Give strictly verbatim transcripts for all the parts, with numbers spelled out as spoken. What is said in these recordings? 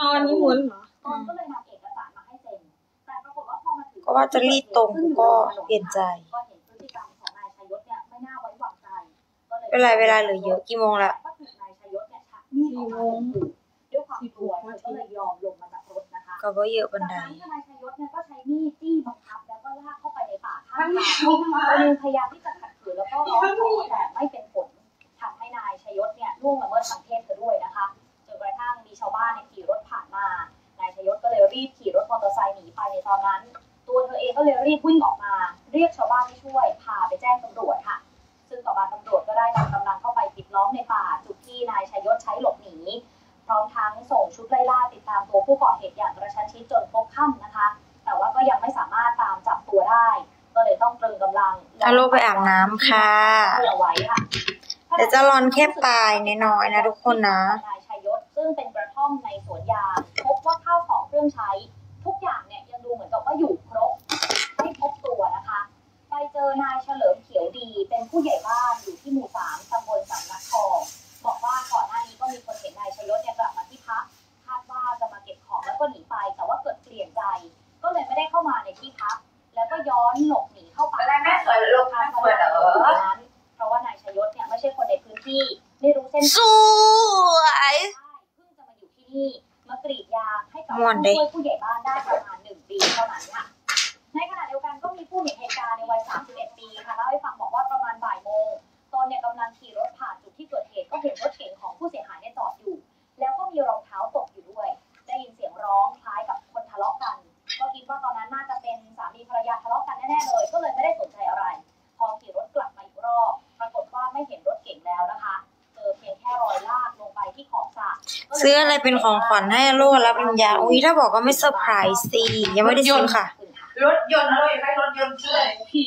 เอาอันนี้หมุนเหรอตอนก็เลยนำเอกสารมาให้เซ็นแต่ปรากฏว่าพอมาถึงก็ว่าจะรีดตรงก็เปลี่ยนใจก็เห็นพฤติกรรมของนายชัยยศเนี่ยไม่น่าไว้วางใจก็เลยเวลาเวลาเหลือเยอะกี่โมงละก็ถูกนายชัยยศเนี่ยชักมีดออกมาด้วยความกลัวก็เลยยอมลงมาจากรถนะคะก็ว่าเยอะบันไดนายชัยยศเนี่ยก็ใช้มีดจี้บังคับแล้วก็ลากเข้าไปในป่าข้างทางพยายามที่จะขัดขืนแล้วก็ร้องขอแต่ไม่เป็นผลทำให้นายชัยยศเนี่ยล่วงละเมิดทางเพศเธอด้วยนะคะจนกระทั่งมีชาวบ้านเนี่ยขี่รถผ่านมานายชัยยศก็เลยรีบขี่รถมอเตอร์ไซค์หนีไปในตอนนั้นตัวเธอเองก็เลยรีบวิ่งออกมาเรียกชาวบ้านให้ช่วยพาไปแจ้งตำรวจค่ะซึ่งต่อมาตำรวจก็ได้นำกำลังเข้าไปปิดล้อมในป่าจุดที่นายชัยยศใช้หลบหนีพร้อมทั้งส่งชุดไล่ล่าติดตามตัวผู้ก่อเหตุอย่างกระชั้นชิดจนพบค่ำนะคะแต่ว่าก็ยังไม่สามารถตามจับตัวได้ก็เลยต้องตรึงกำลังอาโลไปอาบน้ำค่ะเอาไว้ค่ะเดี๋ยวจะรอนแค่ปลายน้อยๆนะทุกคนนะนายชัยยศซึ่งเป็นกระท่อมในสวนยางพบว่าข้าวของเครื่องใช้ทุกอย่างเนี่ยยังดูเหมือนกับว่าอยู่ครบไม่พบตัวนะคะไปเจอนายเฉลิมเขียวดีเป็นผู้ใหญ่บ้านอยู่ที่หมู่สามตำบลสำนักทองบอกว่าก่อนหน้านี้ก็มีคนเห็นนายชัยยศเนี่ยกลับมาที่พักคาดว่าจะมาเก็บของแล้วก็หนีไปแต่ว่าเกิดเปลี่ยนใจก็เลยไม่ได้เข้ามาในที่พักแล้วก็ย้อนหลบหนีเข้าป่าแม่เคยลงทางเดินนั้นเพราะว่านายชัยยศเนี่ยไม่ใช่คนในพื้นที่ไม่รู้เส้นทางสวยเพิ่งจะมาอยู่ที่นี่มากรีดยางให้กับผู้ช่วยผู้ใหญ่บ้านได้ประมาณหนึ่งปีเท่านั้นค่ะในขณะเดียวกันก็มีผู้เห็นเหตุการณ์ในวัยสามสิบเอ็ดปีค่ะเล่าให้ฟังบอกว่าประมาณบ่ายโมงตนเนี่ยกำลังขี่รถผ่านจุดที่เกิดเหตุก็เห็นรถเก๋งของผู้เสียหายเนี่ยจอดอยู่แล้วก็มีรองเท้าตกอยู่ด้วยได้ยินเสียงร้องคล้ายกับคนทะเลาะกันก็คิดว่าตอนนั้นน่าจะเป็นสามีภรรยาทะเลาะกันแน่ๆเลยก็เลยไม่ได้สนใจอะไรพอขี่รถกลับมาอีกรอบปรากฏว่าไม่เห็นรถเก๋งแล้วนะคะเจอเพียงแค่รอยลากลงไปที่ขอบสระซื้ออะไรเป็นของขวัญให้ลูกรับปริญญาอุ้ยถ้าบอกก็ไม่เซอร์ไพรส์สิยังไม่ได้ซื้อค่ะรถยนต์อะไรไหมรถยนต์ชื่อพี่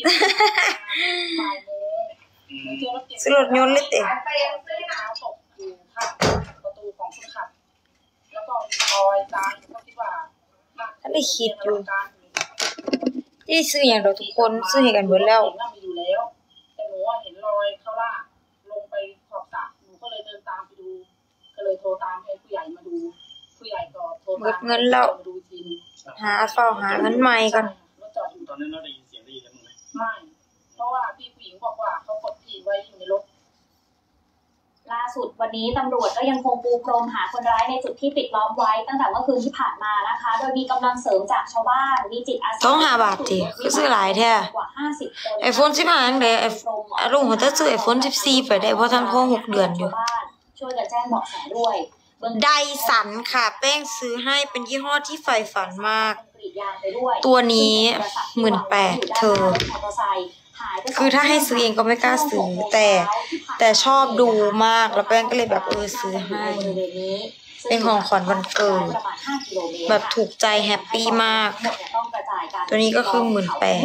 ซื้อรถยนต์เลยเต๋อไปซื้อหาตกอยู่ค่ะประตูของคนขับแล้วก็รอยตายก็คิดว่าถ้าได้คิดอยู่ที่ซื้ออย่างเราทุกคนซื้อให้กันเบิดแล้วมีอยู่แล้วแต่หนูเห็นรอยเขาลากลงไปขอบสระหนูก็เลยเดินตามไปดูก็เลยโทรตามให้ผู้ใหญ่มาดูผู้ใหญ่ก็โทรตามเงินแล้วหาเฝ้าหาเงินใหม่ก่อนตอนนั้นเราได้ยินเสียงได้ยินแล้วมั้ยไม่เพราะว่าพี่ผู้หญิงบอกว่าเขากดที่ไว้อยู่ในรถล่าสุดวันนี้ตำรวจก็ยังคงปูพรมหาคนร้ายในจุดที่ปิดล้อมไว้ตั้งแต่เมื่อคืนที่ผ่านมานะคะโดยมีกำลังเสริมจากชาวบ้านมีจิตอาสาต้องหาบาทดิคือซื้อหลายแท้กว่าห้าสิบคนไอโฟนสิบห้าจังได๋ไอ้ลุงเขาจะซื้อ ไอโฟนสิบสี่ไปได้เพราะท่านพ่อหกเดือนอยู่ช่วยกันแจ้งเบาะแสด้วยไดสันค่ะแป้งซื้อให้เป็นยี่ห้อที่ใฝ่ฝันมากตัวนี้หมื่นแปดเธอคือถ้าให้ซื้อเองก็ไม่กล้าซื้อแต่แต่ชอบดูมากแล้วแป้งก็เลยแบบเออซื้อให้เป็นของขวัญวันเกิดแบบถูกใจแฮปปี้มากตัวนี้ก็คือหมื่นแปด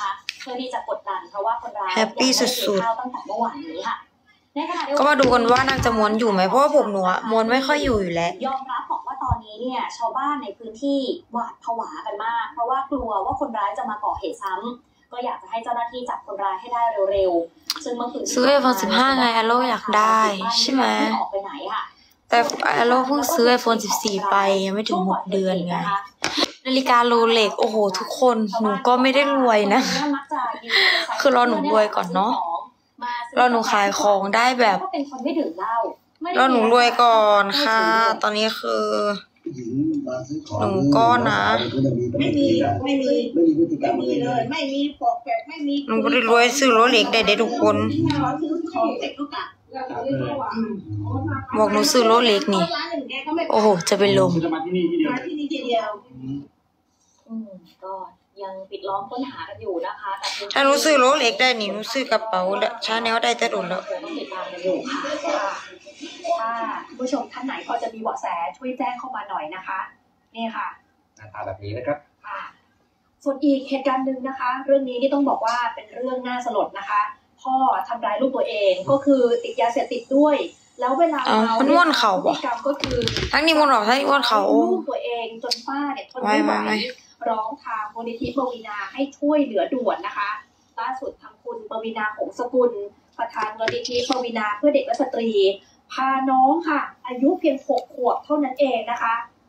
แฮปปี้สุดๆก็มาดูกันว่านางจะม้วนอยู่ไหมเพราะว่าผมหนูม้วนไม่ค่อยอยู่อยู่แล้วยอมรับบอกว่าตอนนี้เนี่ยชาวบ้านในพื้นที่หวาดผวากันมากเพราะว่ากลัวว่าคนร้ายจะมาก่อเหตุซ้ำก็อยากจะให้เจ้าหน้าที่จับคนร้ายให้ได้เร็วๆซึ่งเมื่อคืนซื้อ ไอโฟนสิบห้าไงอโลอยากได้ใช่ไหมแต่อโลเพิ่งซื้อ ไอโฟนสิบสี่ไปยังไม่ถึงหกเดือนไงนาฬิกาโรเล็กโอ้โหทุกคนหนูก็ไม่ได้รวยนะคือรอหนูรวยก่อนเนาะรอหนูขายของได้แบบรอหนูรวยก่อนค่ะตอนนี้คือหนูก็นะไม่มีไม่มีไม่มีพฤติกรรมเลยไม่มีปอกแปะไม่มีหนูไม่ได้รวยซื้อรถเล็กได้ได้ทุกคนบอกหนูซื้อรถเล็กนี่โอ้โหจะเป็นลมก็ยังปิดล้อมค้นหากันอยู่นะคะถ้าหนูซื้อรถเล็กได้นี่หนูซื้อกระเป๋าและชาแนลได้แต่โดนแล้วติดตามกันอยู่ค่ะถ้าผู้ชมท่านไหนพอจะมีเบาะแสช่วยแจ้งเข้ามาหน่อยนะคะนี่ค่ะหน้าตาแบบนี้นะครับส่วนอีกเหตุการณ์หนึ่งนะคะเรื่องนี้นี่ต้องบอกว่าเป็นเรื่องน่าสลดนะคะพ่อทำร้ายลูกตัวเองก็คือติดยาเสพติดด้วยแล้วเวลาเมามันม้วนเขาบ่ก็คือทั้งนี้ม้วนหรอทั้งนี้ม้วนเขาลูกตัวเองจนป้าเนี่ยทนไม่ไหวร้องทางมูลนิธิปวีณาให้ช่วยเหลือด่วนนะคะล่าสุดทางคุณปวีณาหงสกุลประธานมูลนิธิปวีณาเพื่อเด็กและสตรีพาน้องค่ะอายุเพียงหกขวบเท่านั้นเองนะคะพ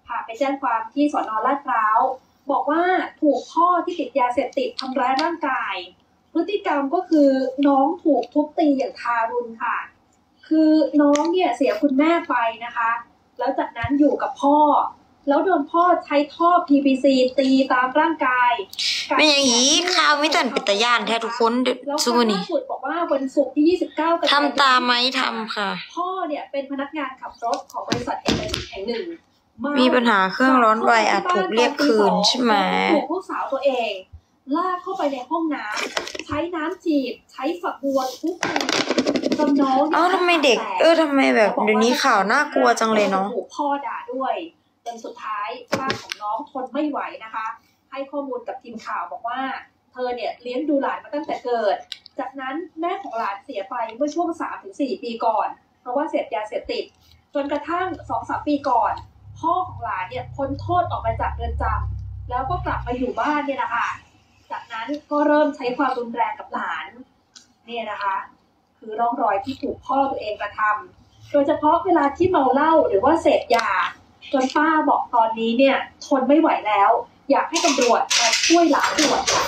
ค่ะไปแจ้งความที่สน.ลาดพร้าวบอกว่าถูกพ่อที่ติดยาเสพติดทำร้ายร่างกายพฤติกรรมก็คือน้องถูกทุบตีอย่างทารุณค่ะคือน้องเนี่ยเสียคุณแม่ไปนะคะแล้วจากนั้นอยู่กับพ่อแล้วโดนพ่อใช้ท่อ พี วี ซี ตีตามร่างกายไม่อย่างนี้ข่าวไม่ตันเป็นตะย่านแท้ทุกคนซูมือนี่บอกว่าวันศุกร์ที่ยี่สิบเก้ากันยายนทำตามไหมทำค่ะพ่อเนี่ยเป็นพนักงานขับรถของบริษัทเอกชนแห่งหนึ่งมีปัญหาเครื่องร้อนไวอาจถูกเรียกคืนใช่ไหมถูกลูกสาวตัวเองลากเข้าไปในห้องน้ำใช้น้ำจีบใช้ฝักบัวทุบตีจนน้องอ้าวทำไมเด็กเออทำไมแบบเดี๋ยวนี้ข่าวน่ากลัวจังเลยเนาะถูกพ่อด่าด้วยจนสุดท้ายป้าของน้องทนไม่ไหวนะคะให้ข้อมูลกับทีมข่าวบอกว่าเธอเนี่ยเลี้ยงดูหลานมาตั้งแต่เกิดจากนั้นแม่ของหลานเสียไปเมื่อช่วง สามถึงสี่ ปีก่อนเพราะว่าเสพยาเสพติดจนกระทั่ง สองถึงสาม ปีก่อนพ่อของหลานเนี่ยพ้นโทษออกมาจากเรือนจำแล้วก็กลับมาอยู่บ้านเนี่ยนะคะจากนั้นก็เริ่มใช้ความรุนแรงกับหลานเนี่ยนะคะคือร่องรอยที่ถูกพ่อตัวเองกระทำโดยเฉพาะเวลาที่เมาเหล้าหรือว่าเสพยาจนป้าบอกตอนนี้เนี่ยทนไม่ไหวแล้วอยากให้ตำรวจมาช่วยหลานด่วนค่ะ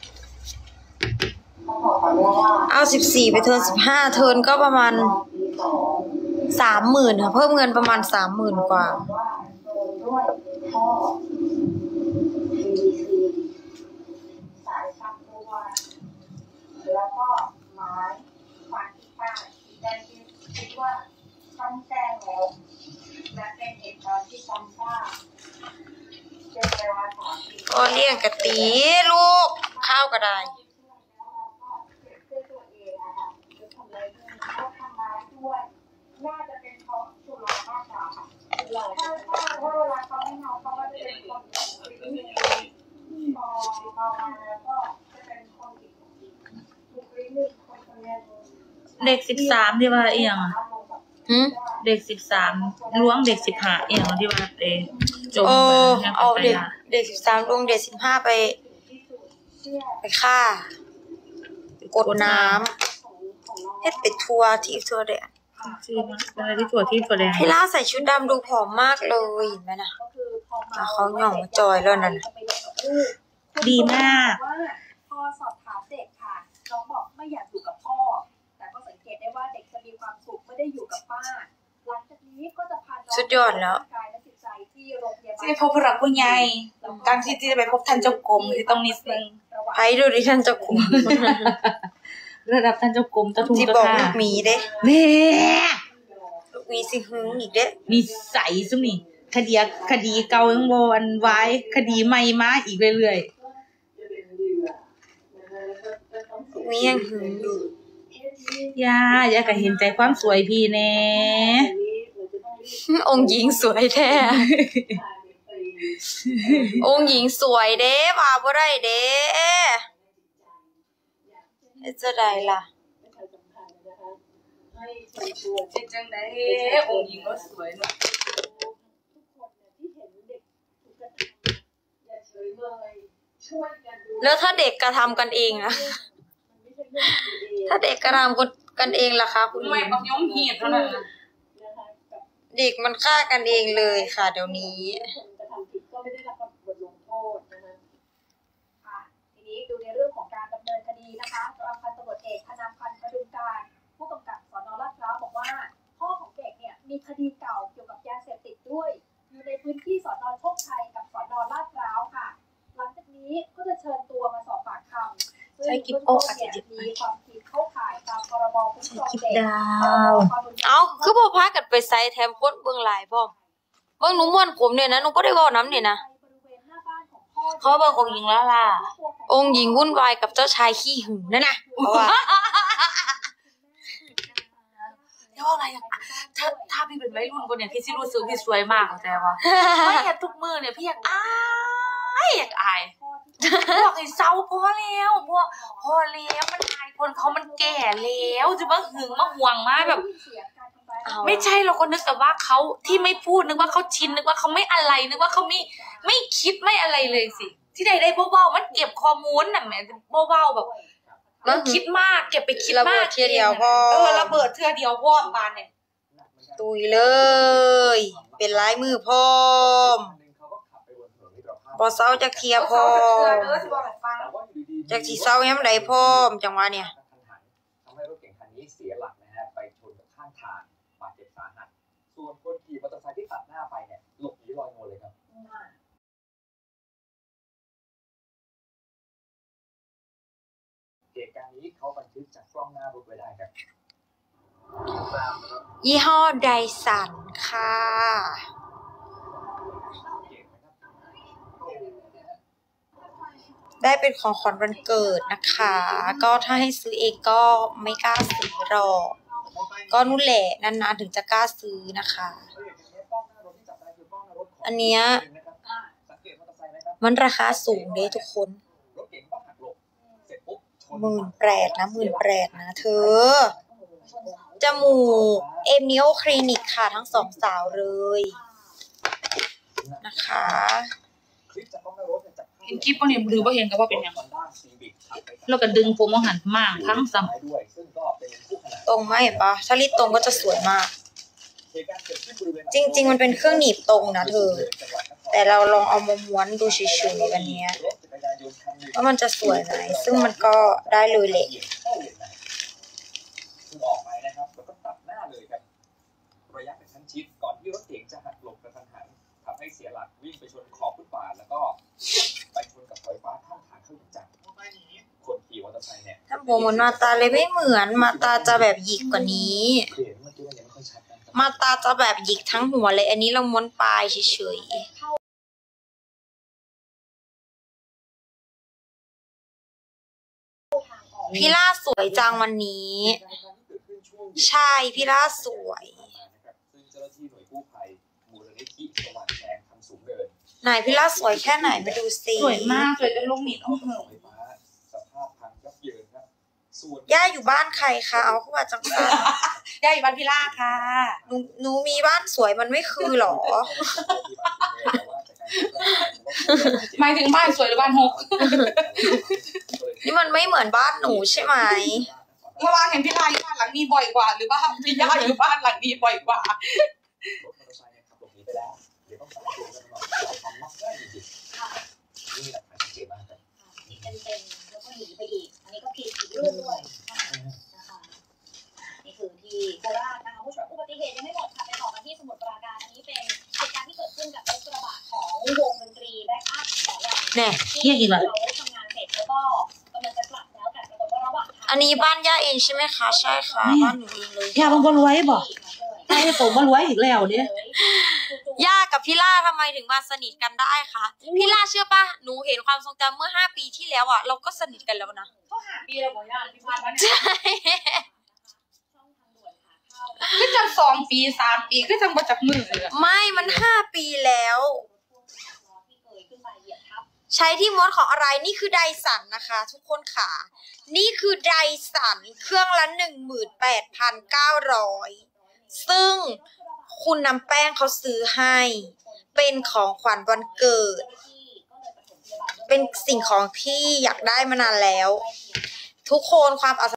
เอาสิบสี่ไปเทิร์นสิบห้าเทิร์นก็ประมาณสามหมื่นค่ะเพิ่มเงินประมาณสามหมื่นกว่าสายชักบัวแล้วก็ไม้ฟันที่ป้าที่ได้คิดว่าซ้ำแจ้งแล้วและเป็นเหตุการณ์ที่ซ้ำซากเป็นเวลาสามปีก็เลี้ยงกะตีลูกข้าวก็ได้น่าจะเป็นเพราะสุรามากกว่าค่ะถ้าถ้าถ้าเวลาเขาไม่เมาเขาก็จะเป็นคนที่มองมองมาแล้วก็จะเป็นคนอีกบุคลิกหนึ่งคนคนนี้เด็กสิบสามที่ว่าเอียงหืมเด็กสิบสามล้วงเด็กสิบห้าเอียงที่ว่าเอจมเออเอาเด็กเด็กสิบสามลงเด็กสิบห้าไปไปฆ่ากดน้ำให้ไปทัวร์ที่ทัวร์เด็กชื่อมันอะไรที่ถั่วที่ถั่วแดงพี่ล่าใส่ชุดดำดูผอมมากเลยเห็นไหมนะเขาหย่องมาจอยแล้วนั่นดีมากพอสอบถามเด็กค่ะน้องบอกไม่อยากอยู่กับพ่อแต่ก็สังเกตได้ว่าเด็กจะมีความสุขไม่ได้อยู่กับป้าหลังจากนี้ก็จะพาน้องสุดยอดแล้วที่พบพระผู้ใหญ่การที่จะไปพบท่านเจ้ากรมที่ต้องนิดนึงไปดูดิท่านเจ้ากรมระดับท่านเจ้ากรมตะทุงตะท่าลูกมีเด้แม่ลูกมีสิหึงอีกเด้มีใสซุนี่คดีคดีเก่ายังบ่อันไว้คดีใหม่มาอีกเรื่อยๆมียังหึงอยู่ย่าอย่าก็เห็นใจความสวยพี่แน่องค์หญิงสวยแท้องค์หญิงสวยเด้ว่าบ่ได้เด้จะได้ล่ะจะจังได๋องค์หญิงก็สวยเนาะแล้วถ้าเด็กกระทำกันเองอะถ้าเด็กกระทำกันเองล่ะคะคุณไม่บักย่อมเหี้ยเท่านั้นเด็กมันฆ่ากันเองเลยค่ะเดี๋ยวนี้ก็ไม่ได้รับบทลงโทษนะคะค่ะทีนี้ดูในเรื่องของการดำเนินคดีนะคะรองพันตำรวจเอกธนพันธ์พดุงการผู้กำกับสน.ลาดพร้าวบอกว่าพ่อของเด็กเนี่ยมีคดีเก่าเกี่ยวกับยาเสพติดด้วยอยู่ในพื้นที่สน.โชคชัยกับสน.ลาดพร้าวค่ะหลังจากนี้ก็จะเชิญตัวมาสอบปากคำใช้กิ๊บโอ๊กอาจจะมีความผิดเข้าข่ายตามพรบคุ้มครองเด็กเอ้าคือบ่พากันไปใส่แถมคนเบิ่งหลายพร้อมเบิ่งหนูม่วนผมเนี่ยนะหนูบ่ได้เว้านำเนี่ยนะเขาเบิ่งองค์หญิงแล้วล่ะองค์หญิงวุ่นวายกับเจ้าชายขี้หึงนั่นน่ะเพราะว่าเดี๋ยวอะไรอ่ะถ้าถ้าพี่เป็นวัยรุ่นคนเนี่ยพี่สิรู้สึกพี่สวยมากเข้าใจป่ะไม่เห็นทุกมื้อเนี่ยพี่อยากอายอยากอายบอกให้เศร้าพอแล้วพอพอแล้วมันอายคนเขามันแก่แล้วจะมาหึงมาห่วงมาแบบไม่ใช่เราก็นึกแต่ว่าเขาที่ไม่พูดนึกว่าเขาชินนึกว่าเขาไม่อะไรนึกว่าเขาไม่ไม่คิดไม่อะไรเลยสิที่ใดได้เบาๆมันเก็บข้อมูลน่ะแม่เบาๆแบบมันคิดมากเก็บไปคิดมากเทื่อเดียวพอเออระเบิดเทื่อเดียวพอปานเนี่ยตุยเลย เป็นลายมือพร้อมบอเศร้าจากเทียพร้อมจากที่เศร้าย้ำใดพร้อมจังหวะเนี่ยทำให้รถเก๋งคันนี้เสียหลักนะฮะไปชนกับข้างทางบาดเจ็บสาหัสส่วนคนขี่มอเตอร์ไซค์ที่ตัดหน้าไปเนี่ยหลบหนีลอยนวลเลยครับเหตุการณ์นี้เขาบันทึกจากกล้องหน้ารถไว้ได้ครับยี่ห้อไดสันค่ะ ได้เป็นของขวัญวันเกิดนะคะ ก็ถ้าให้ซื้อเองก็ไม่กล้าซื้อหรอกก็นู่นแหละนานๆถึงจะกล้าซื้อนะคะ อันเนี้ยมันราคาสูงเด้ทุกคนหมื่นแปดนะหมื่นแปดนะเธอจมูกเอมนิโอคลินิกค่ะทั้งสองสาวเลยนะคะเห็นคลิปป่ะเนี่ยหรือว่าเห็นก็ว่าเป็นยังเราก็ดึงผมมาหันมากทั้งซ้ำตรงไหมเห็นปะถ้ารีดตรงก็จะสวยมากจริงๆมันเป็นเครื่องหนีบตรงนะเธอแต่เราลองเอามาม้วนดูเฉยๆวันนี้ว่ามันจะสวยไหมซึ่งมันก็ได้เลยแหละออกไปนะครับแล้วก็ตัดหน้าเลยครับระยะเป็นชั้นชิดก่อนที่รถเก๋งจะหักหลบกระทันหันทำให้เสียหลักวิ่งไปชนขอบฟุตบาทแล้วก็ไปชนกับเสาไฟฟ้าข้างทางเข้าอย่างจังคนขี่มอเตอร์ไซค์เนี่ยถ้าผมเหมือนมาตาเลยไม่เหมือนมาตาจะแบบหยิกกว่านี้มาตาจะแบบหยิกทั้งหัวเลยอันนี้เราม้วนปลายเฉยๆพี่ล่าสวยจังวันนี้ใช่พี่ล่าสวยไหนพี่ล่าสวยแค่ไหนมาดูสิสวยมากสวยจนลงหนีต้องเหิมย่าอยู่บ้านใครคะเอาเข้ามาจังเลยย่าอยู่บ้านพี่ล่าค่ะหนูหนูมีบ้านสวยมันไม่คือหรอหมายถึงบ้านสวยหรือบ้านหกนี่มันไม่เหมือนบ้านหนูใช่ไหมเมื่อวานเห็นพี่ล่าอยู่บ้านหลังนี้บ่อยกว่าหรือว่าพี่ย่าอยู่บ้านหลังนี้บ่อยกว่าเต็มๆแล้วก็หนีไปอีกอันนี้ก็ผิดอีกเรื่องด้วยนะคะนี่คือที่โคราชนะคะผู้ชมอุบัติเหตุยังไม่หมดค่ะไปต่อกันที่สมุทรปราการอันนี้เป็นเหตุการณ์ที่เกิดขึ้นกับรถกระบะของวงดนตรีแบ็คอัพของเราเนี่ยที่เขาทำงานเสร็จแล้วก็กำลังจะกลับแล้วแต่ปรากฏว่าระหว่างอันนี้บ้านย่าเองใช่ไหมคะใช่ค่ะบ้านหนูเองเลยย่าบางคนรวยบ่ใช่ผมมารวยอีกแล้วเนี่ยย่ากับพี่ล่าทำไมถึงมาสนิทกันได้คะพี่ล่าเชื่อป่ะหนูเห็นความทรงจำเมื่อห้าปีที่แล้วอ่ะเราก็สนิทกันแล้วนะเขาหาปีแล้วบ่ย่าที่ผ่านมาใช่ก็จะสองปีสามปีก็จะมาจากมือไม่มันห้าปีแล้วใช้ที่ม้วนของอะไรนี่คือไดสันนะคะทุกคนค่ะนี่คือไดสันเครื่องละหนึ่งหมื่นแปดพันเก้าร้อยซึ่งคุณน้ำแป้งเขาซื้อให้เป็นของขวัญวันเกิดเป็นสิ่งของที่อยากได้มานานแล้วทุกคนความอัศ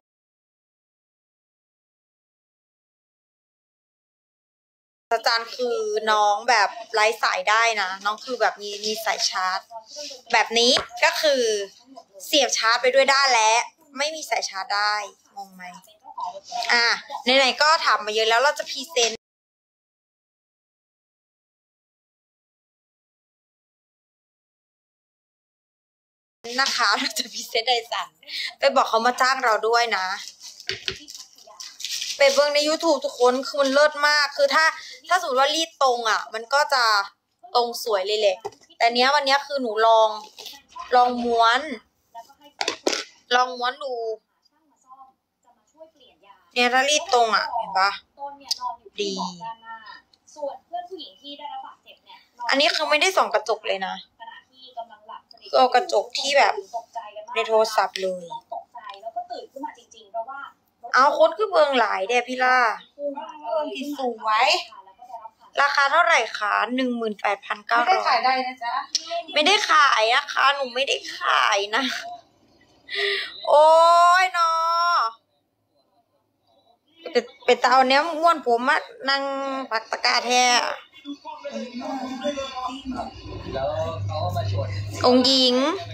จรรย์คือน้องแบบไร้สายได้นะน้องคือแบบมีมีสายชาร์จแบบนี้ก็คือเสียบชาร์จไปด้วยได้และไม่มีสายชาร์จได้งงไหมอ่ะไหนๆก็ถามมาเยอะแล้วเราจะพรีเซนต์นะคะเราจะพรีเซนต์ไดสันไปบอกเขามาจ้างเราด้วยนะไปเบิ่งใน YouTube ทุกคนคือมันเลิศมากคือถ้าถ้าสมมติว่ารีดตรงอ่ะมันก็จะตรงสวยเลยแหละแต่เนี้ยวันเนี้ยคือหนูลองลองม้วนลองม้วนดูเนี่ยถ้ารีดตรงอ่ะเห็นปะดีอันนี้คือไม่ได้ส่องกระจกเลยนะก็กระจกที่แบบในโทรศัพท์เลยเอาคนคือเบิงหลายเด้พี่ล่าเบิงผิดสูงไว้ราคาเท่าไหร่คะหนึ่งหมื่นแปดพันเก้าร้อยไม่ได้ขายได้นะจ๊ะไม่ได้ขายนะคะหนูไม่ได้ขายนะโอ้ยเนาะเป็นเป็นตาเอาเนี้ยม้วนผมอะนั่งปักตะกร้าแท้แล้วเขาก็มาชวนองค์หญิง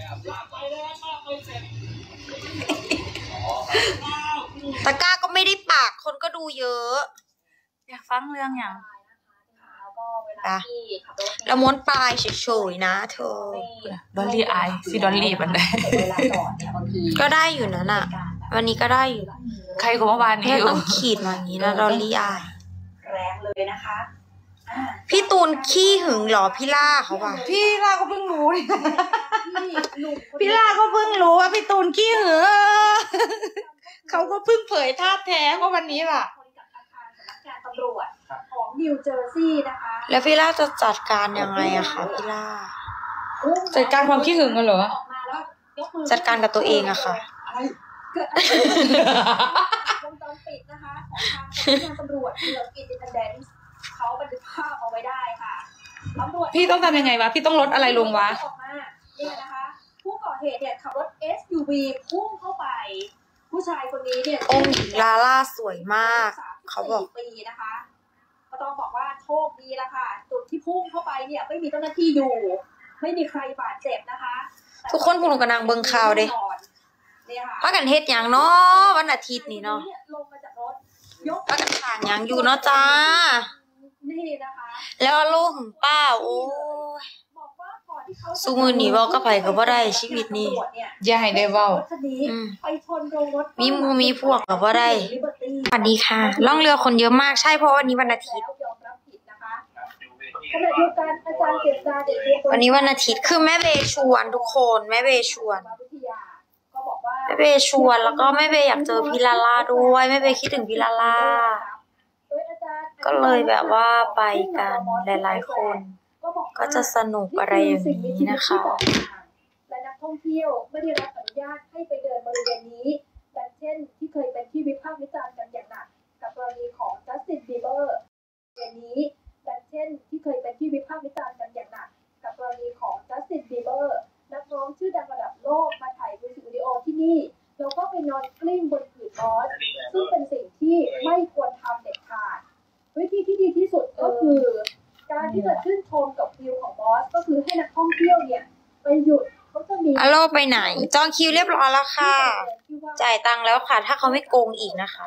ตะกร้าก็ไม่ได้ปากคนก็ดูเยอะอยากฟังเรื่องอย่างแล้วก็เวลาที่ขับรถเนี่ยแล้วม้วนปลายเฉยๆนะเธอดอลลี่อายสิดอลลี่บันไดเวลาจอดเนี่ยบางทีก็ได้อยู่นะน่ะ วันนี้ก็ได้อยู่ใครของเมื่อวานนี้ไม่อยู่ต้องขีดมาอย่างนี้นะดอลลี่อายแรงเลยนะคะอ่าพี่ตูนขี้หึงเหรอพี่ล่าเขาว่าพี่ล่าก็เพิ่งรู้นี่ที่หนุ่มคนพี่ล่าก็เพิ่งรู้ว่าพี่ตูนขี้เหอเขาก็เพิ่งเผยท่าแท้ว่าวันนี้ล่ะคนกับอาคารสำนักงานตำรวจของนิวเจอร์ซีย์นะคะแล้วพี่ล่าจะจัดการยังไงอะคะพี่ล่าจัดการความขี้หึงกันเหรอออกมาแล้วยกมือจัดการกับตัวเองอะค่ะเกิดอะไรขึ้นวงจรปิดนะคะของทางสำนักงานตำรวจเมืองอินดิเพนเดนซ์เขาบันทึกภาพเอาไว้ได้ค่ะตำรวจพี่ต้องทำยังไงวะ พี่ต้องลดอะไรลงวะออกมาเนี่ยนะคะ ผู้ก่อเหตุเนี่ยขับรถ เอส ยู วี พุ่งเข้าไป ผู้ชายคนนี้เนี่ยองค์หญิงลาล่าสวยมาก เขาบอกสมสิบสี่ปีนะคะ ก็ต้องบอกว่าโชคดีละค่ะ จุดที่พุ่งเข้าไปเนี่ยไม่มีเจ้าหน้าที่อยู่ ไม่มีใครบาดเจ็บนะคะทุกคนพวกหนูกำลังเบิ่งข่าวเด้เนี่ยค่ะพากันเฮ็ดหยังเนาะวันอาทิตย์นี่เนาะลงมาจากรถยกพากันสร้างหยังอยู่เนาะจ้านี่นะคะแล้วอารมณ์ป้าโอ้ยบอกว่าก่อนที่เขาจะสู้มือหนีเว้ากับไผก็บ่ได้ชีวิตนี้อย่าให้ได้เว้ารถคันนี้อืมไปชนโรงรถมีหมูมีพวกก็บ่ได้สวัสดีค่ะล่องเรือคนเยอะมากใช่เพราะวันนี้วันอาทิตย์แล้วยอมรับผิดนะคะขณะเดียวกันอาจารย์เจษฎาเด็กเรียนวันนี้วันอาทิตย์คือแม่เบชวนทุกคนแม่เบชวนวิทยาก็บอกว่าแม่เบชวนแล้วก็แม่เบอยากเจอพี่ลาล่าด้วยแม่เบคิดถึงพี่ลาล่าโดยอาจารย์ก็เลยแบบว่าไปกันหลายๆคน ก็จะสนุกอะไรอย่างนี้นะคะและนักท่องเที่ยวไม่ได้รับอนุญาตให้ไปเดินบริเวณนี้ดังเช่นที่เคยเป็นที่วิพากษ์วิจารณ์กันอย่างหนักกับกรณีของจัสตินบีเบอร์บริเวณนี้ดังเช่นที่เคยเป็นที่วิพากษ์วิจารณ์กันอย่างหนักกับกรณีของจัสตินบีเบอร์นักร้องชื่อดังระดับโลกมาถ่ายมิวสิกวิดีโอที่นี่แล้วก็ไปนอนกลิ้งบนผืนมอสซึ่งเป็นสิ่งที่ไม่ควรทำเด็ดขาดวิธีที่ดีที่สุดก็คือ การที่จะชื่นชมกับวิวของมอสก็คือให้นักท่องเที่ยวเนี่ยไปหยุดเขาจะมีอโลไปไหน จองคิวเรียบร้อยแล้วค่ะ จ่ายตังค์แล้วค่ะ ถ้าเขาไม่โกงอีกนะคะ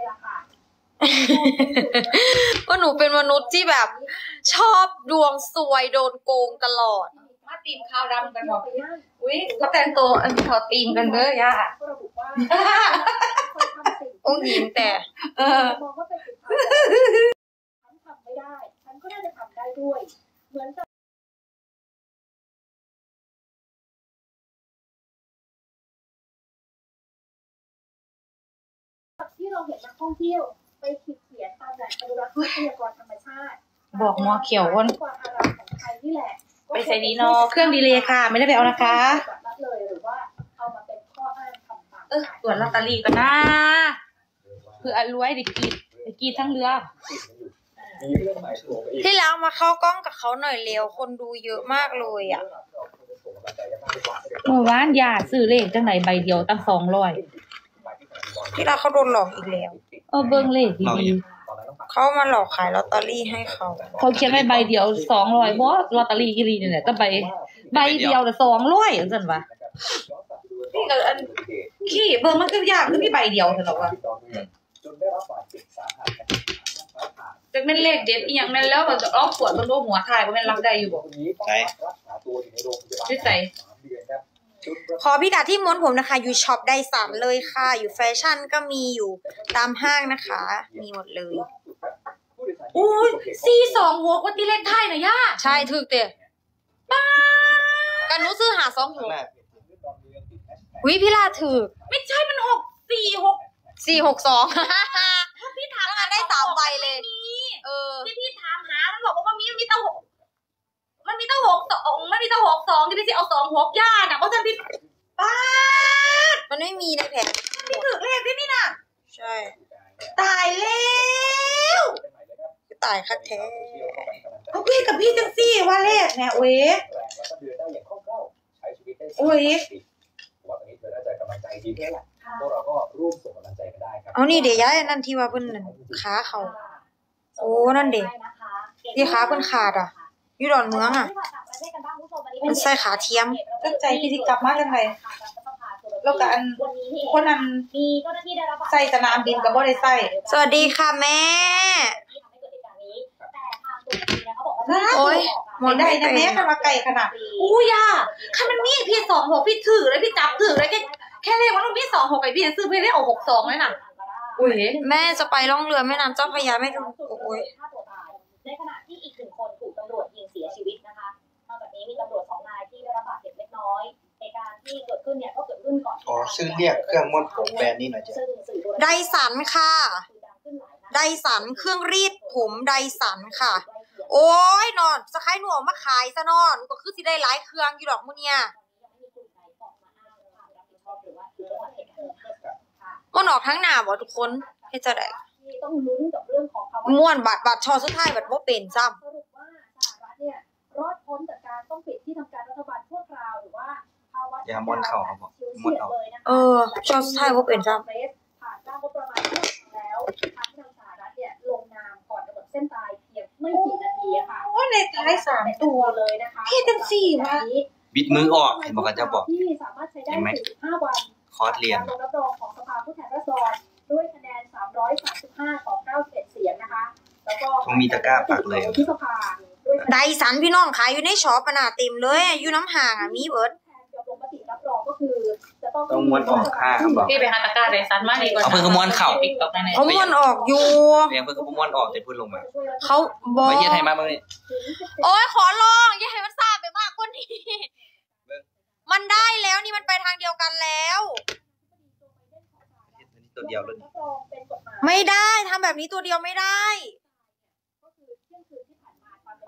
ว่าหนูเป็นมนุษย์ที่แบบชอบดวงซวยโดนโกงตลอดมาตีมข้าวดำกันบอกอุ้ยเขาแต่งตัวอันเขาตีมกันเด้อย่าก็ระบุว่าองค์หญิงแต่เออมองว่าเป็นสิทธิฉันทำไม่ได้ ฉันก็น่าจะทำได้ด้วย เหมือนกับที่เราเห็นนักท่องเที่ยวไปขีดเขียนตามแหล่งอนุรักษ์ทรัพยากรธรรมชาติบอกหมอเขียวว่าความอารามของไทยนี่แหละไปใส่ดีเนาะเครื่องดีเลยค่ะ ไม่ได้ไปเอานะคะแบบนั้นเลยหรือว่าเอามาเป็นข้ออ้างคำสั่งเออตรวจลอตเตอรี่กันนะเพื่อรวยเด็กกีดเด็กกีดทั้งเรือมีเรื่องใหม่โผล่มาอีกที่แล้วมาเข้ากล้องกับเขาหน่อยเร็ว คนดูเยอะมากเลยอ่ะเมื่อวานยาซื้อเลขจังไหนใบเดียวตั้งสองร้อยที่เราเขาโดนหลอกอีกแล้วเออเบิ่งเลขดีเขามาหลอกขายลอตเตอรี่ให้เขาๆเขาเขียนไว้ใบเดียวสองร้อยบ่ลอตเตอรี่กี่ดีนี่แหละแต่ใบใบเดียวละสองร้อยจังซั่นวะนี่ก็อันขี้เบิ่งมันคือยากคือมีใบเดียวซั่นหรอกว่าจนได้รับบาดเจ็บสาหัสจากจักแม่นเลขเด็ดอีหยังแม่นแล้วมันจะออกขวดมันโดนหัวถ่ายบ่แม่นรับได้อยู่บ่ใช่รักษาตัวอยู่ในโรงพยาบาลที่ใส่สามเดือนครับขอพี่ดาที่ม้วนผมนะคะ อยู่ช็อปไดสันเลยค่ะ อยู่แฟชั่นก็มีอยู่ตามห้างนะคะ มีหมดเลยอุ้ยสี่สองหกว่าติเลขไทยน่ะย่าใช่ถูกเตะกันหนูซื้อหาสองหัววิพี่ลาถือไม่ใช่มันหกสี่หกสี่หกสองพี่ถามถ้างั้นได้สามใบเลย เออที่พี่ถามหามันบอกว่ามีมันมีเต้าหกมันมีเต้าหกสองมันมีเต้าหกสองที่พี่สิเอาสองหกย่าน่ะเพราะฉะนั้นพี่ป้ามันไม่มีในแผงพี่ถือเลขพี่นี่น่ะใช่ตายแล้วตายคักแท้เอาพี่กับพี่จังซี่ว่าเลขเนี่ยเว้ยแล้วก็เดินได้อย่างคล่องแคล่วใช้ชีวิตได้โอ้ยว่าตอนนี้เธอน่าจะกำลังใจดีขึ้นแหละค่ะพวกเราก็ร่วมส่งกำลังใจกันได้ครัเอานี่เดี๋ยวย้ายอันนั่นที่ว่าเพิ่นนั่นขาเขาโอ้นั่นเด็ที่ขาเพิ่นขาดอ่ะอยู่ดอนเมืองอ่ะมันใส่ขาเทียมตั้งใจพี่สิกลับมาจังไดแล้วก็อันคนนั้นใส่สนามบินก็บ่ได้ใส่สวัสดีค่ะแม่โอ้ยหมดได้ได้นะนะแม่แม่คันว่าไก่ขนาดอู้ย่าคันมันมีพี่สองหกพี่ถือเลยพี่จับถือเลยแค่แค่เรียกว่ามันมีสองหกไอ้พี่ซื้อพี่เรียกเอาหกสองเลยน่ะอุ้ยแม่จะไปล่องเรือแม่น้ำเจ้าพระยาไม่ดูโอ้ยในขณะที่อีกหนึ่งคนถูกตำรวจยิงเสียชีวิตนะคะนอกจากนี้มีตำรวจสองนายที่ได้รับบาดเจ็บเล็กน้อยในการที่เกิดขึ้นเนี่ยก็เกิดขึ้นก่อนอ๋อชื่อเรียกเครื่องม้วนผมแบรนด์นี้หน่อยจ้ะไดสันค่ะไดสันเครื่องรีดผมไดสันค่ะ โอ้ยนอนสะใครหนูออกมาขายซะนอนก็คือสิได้หลายเครื่องอยู่ดอกมื้อเนี่ยมันออกทั้งหน้าบ่ทุกคนเฮ็ดจังได๋ต้องลุ้นกับเรื่องของคำว่าม่วนบัดบัดชอสุดท้ายบัดบ่เป็นซ้ำสรุปว่าสหรัฐเนี่ยรอดพ้นจากการต้องปิดที่ทำการรัฐบาลชั่วคราวหรือว่าภาวะอย่าม้วนเข่าครับผมม้วนเอาเออชอสุดท้ายบ่เป็นซ้ำผ่านร่างงบประมาณแล้วทางทางสหรัฐเนี่ยลงนามก่อนกำหนดเส้นตายเพียงไม่กี่นาทีค่ะโอ้เลขท้ายสามตัวเลยนะคะพี่จังสี่วะบิดมือออกเห็นบอกกันจะบอกที่สามารถใช้ได้สี่สิบห้าวันคอร์สเรียนการลงรับรองของสภาผู้แทนราษฎรด้วยคะแนนสามร้อยสามสิบห้าต่อเก้าสิบเอ็ดเสียงนะคะแล้วก็ต้องมีตะกร้าปักเลยที่สภาด้วยคะแนนไดสันพี่น้องขายอยู่ในช็อปอะน่ะเต็มเลยอยู่น้ำห่างอ่ะมีเบิดยอมลงมติรับรองก็คือจะต้องต้องม้วนออกข้างครับบอกพี่ไปหาตะกร้าไดสันมาดีกว่าเอาเพิ่งขม้วนเข่าติ๊กต็อกแน่เขาม่วนออกอยู่เพียงเพิ่งขม้วนออกแต่พูดลงมาเขาบอกไม่เยี่ยไทยมาบ้างนี่โอ้ยขอลองอย่าให้มันสาบไปมากกว่านี้มันได้แล้วนี่มันไปทางเดียวกันแล้วตัวเดียวเลยไม่ได้ทำแบบนี้ตัวเดียวไม่ได้ โอ้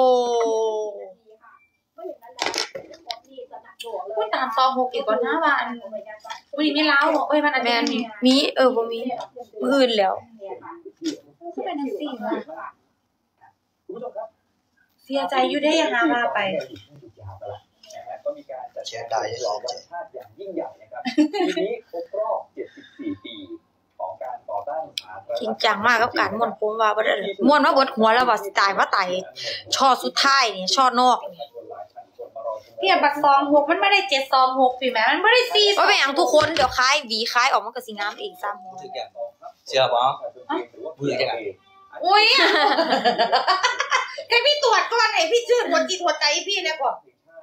พูดตามซองหกอีกก่อนนะว่าอันวันนี้ไม่เล้าบอกเอ้ยมันอันแมนี้นมีเออบ่มีมืออื่นแล้วคือเป็นจังสี่วะคุณผู้ชมครับเสียใจอยู่ได้ยังหามาไปก็มีการจัดเสียดายฉลองวันชาติอย่างยิ่งใหญ่นะครับปีนี้ครบรอบเจ็ดสิบสี่ปีของการต่อต้านสาธารณจริงจังมากกับการม่วนผมว่าบ่ได้เลยม่วนมาเบิดหัวแล้วว่าสิตายว่าตายช่อสุดท้ายนี่ช่อนอกนี่เทียบบัตรซองหกมันไม่ได้เจ็ดซองหกพี่แม่มันไม่ได้สี่ว่าเป็นหยังทุกคนเดี๋ยวคายหวีคายออกมันก็สิงามเองซ้ำถึงอย่างเชื่อป่ะมือจะไงอุ้ยให้พี่ตรวจก่อนให้พี่ชื่อหัวจิตหัวใจพี่เนี่ยก่อน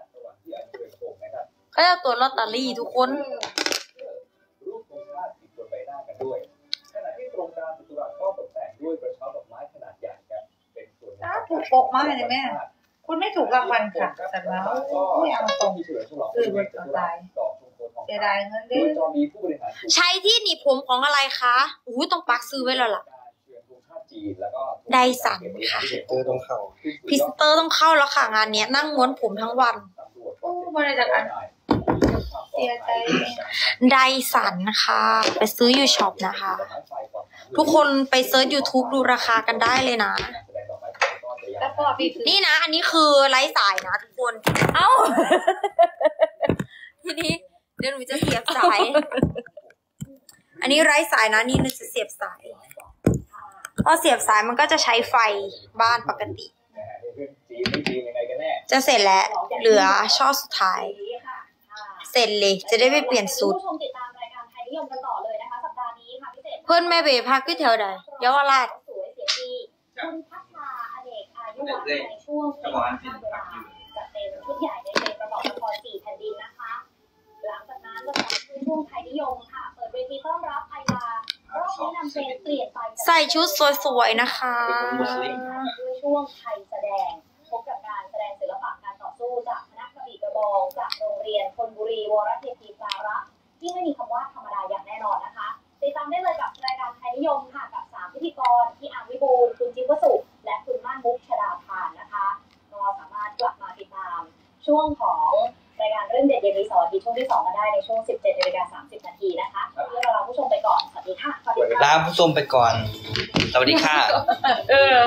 เขาจะตรวจลอตเตอรี่ทุกคนรูปธงชาติติดบนใบหน้ากันด้วยขณะที่โครงการจตุรัสก็ตกแต่งด้วยกระเช้าดอกไม้ขนาดใหญ่ครับเป็นส่วนอ้าวถูกปกมากเลยแม่คุณไม่ถูกรางวัลค่ะแต่แล้วไม่เอาตรงซื้อบนออนไลน์เสียดายเงินโดเด้ยจะมีผู้บริหารสูงใช้ที่หนีบผมของอะไรคะอู้ต้องปักซื้อไว้แล้วล่ะ ไดสันค่ะเตอร์ต้องเข้าพรีเซนเตอร์ต้องเข้าแล้วค่ะงานเนี้ยนั่งม้วนผมทั้งวันโอ้บริจาคอันเสียใจไดสันค่ะไปซื้ออยู่ช็อปนะคะ ทุกคนไปเซิร์ช YouTube ดูราคากันได้เลยนะแล้วก็พี่คือนี่นะ อันนี้คือไร้สายนะทุกคน เอ้า ทีนี้เดี๋ยวหนูจะเสียบสาย อันนี้ไร้สายนะนี่หนูจะเสียบสาย พอเสียบสายมันก็จะใช้ไฟบ้านปกติ จะเสร็จแล้ว เหลือช่อสุดท้าย เสร็จเลย จะได้ไปเปลี่ยนชุดผู้ชมติดตามรายการไทยนิยมกันต่อเลยนะคะสัปดาห์นี้ค่ะพิเศษเพื่อนแม่เบพักที่แถวใดเยาวราชสวยเสียงดีคุณพัฒนาอเนกอายุวัฒน์ในช่วงเพลงข้ามเวลาจัดเต็มชุดใหญ่ในเพลงประกอบละครสี่แผ่นดินนะคะ หลังจากนั้นก็ต่อด้วยช่วงไทยนิยมค่ะ เปิดเวทีต้อนรับไอดารอบนี้นำเพลงเปลี่ยนไปใส่ชุดสวยๆนะคะด้วยช่วงไทยแสดงพบกับการแสดงศิลปะการต่อสู้จากคณะกระบี่กระบองจากโรงเรียนธนบุรีวรเทพีสาระที่ไม่มีคำว่าธรรมดาอย่างแน่นอนนะคะติดตามได้เลยกับรายการไทยนิยมค่ะกับสามพิธีกรที่อาร์วิบูลย์คุณจิ๊บวสุและคุณม่านมุกชดาภานนะคะก็สามารถกลับมาติดตามช่วงของรายการเรื่องเด็ดเย็นรีสอร์ทที่ช่วงที่สองกันได้ในช่วง สิบเจ็ดนาฬิกาสามสิบนาทีนะคะวันนี้เราลาผู้ชมไปก่อนสวัสดีค่ะสวัสดีค่ะลาผู้ชมไปก่อน สวัสดีค่ะเออ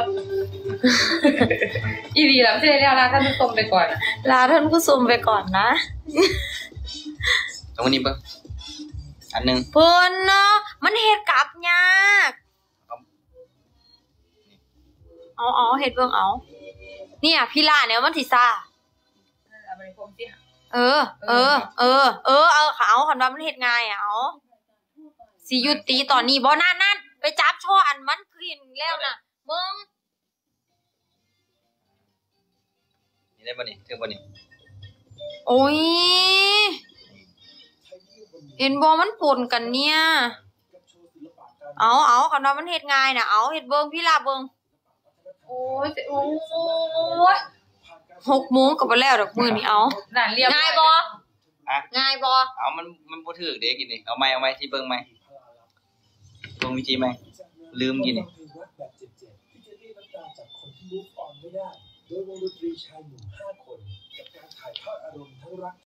อีดีแล้วไม่ได้แล้วลาท่านผู้ชมไปก่อนลาท่านผู้ชมไปก่อนนะตรงนี้ปะอันหนึงเพิ่นเนาะมันเฮ็ดกลับยากเอาเอาเฮ็ดเบิ่งเอาเนี่ยพี่ล่าเนี่ยมันสิซ่าเออเออเออเออเอาเอาคันว่ามันเฮ็ดง่ายอ่ะเอาสิยุติตอนนี้บ่นั่นนั่นไปจับช่ออันมันขึ้นแล้วน่ะมึงนี่ได้ป่ะนี่ถึงป่ะนี่โอ้ยเห็นบ่มันปนกันเนี่ยเอาเอาคันว่ามันเฮ็ดง่ายน่ะเอาเฮ็ดเบิ่งพี่ล่าเบิ่งโอ้ยโอ้ยหกโมงก็บ่แล้วดอกมื้อนี้เอาด่านเรียบง่ายบ่อ่ะง่ายบ่เอามันมันบ่ถูกเด้กินนี่เอาไหมเอาไหมที่เบิ่งไหมเบิ่งวิธีไหมลืมกินนี่โดยวงดนตรีชายหนุ่มห้าคนกับการถ่ายทอดอารมณ์ทั้งรัก